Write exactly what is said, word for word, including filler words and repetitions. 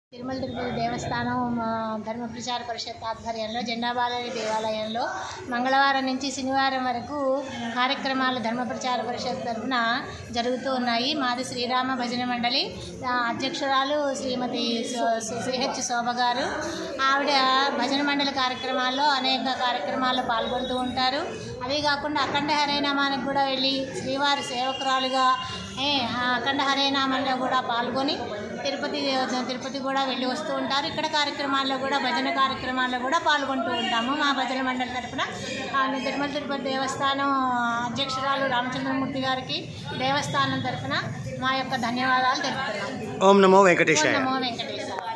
తిరుమల తిరుపతి దేవస్థానం ధర్మ ప్రచార పరిషత్ ఆధ్వర్యంలో జెండాబాలయ్య దేవాలయంలో మంగళవారం నుంచి శనివారం వరకు కార్యక్రమాలు ధర్మ ప్రచార పరిషత్ తరఫున జరుగుతూ ఉన్నాయి. మాది శ్రీరామ భజన మండలి అధ్యక్షురాలు శ్రీమతి సిహెచ్ శోభ గారు. ఆవిడ భజన మండలి కార్యక్రమాల్లో అనేక కార్యక్రమాల్లో పాల్గొంటూ ఉంటారు. అవి కాకుండా అఖండ హరేనామానికి కూడా వెళ్ళి శ్రీవారి సేవకురాలుగా అఖండ హరేనామంలో కూడా పాల్గొని తిరుపతి తిరుపతి కూడా వెళ్ళి వస్తూ ఉంటారు. ఇక్కడ కార్యక్రమాల్లో కూడా భజన కార్యక్రమాల్లో కూడా పాల్గొంటూ ఉంటాము. మా భజన మండలి తరఫున తిరుమల తిరుపతి దేవస్థానం అధ్యక్షురాలు రామచంద్రమూర్తి గారికి దేవస్థానం తరఫున మా యొక్క ధన్యవాదాలు తెలుపుతున్నాము. ఓం నమో వెంకటేశాయ. నమో వెంకటేశాయ.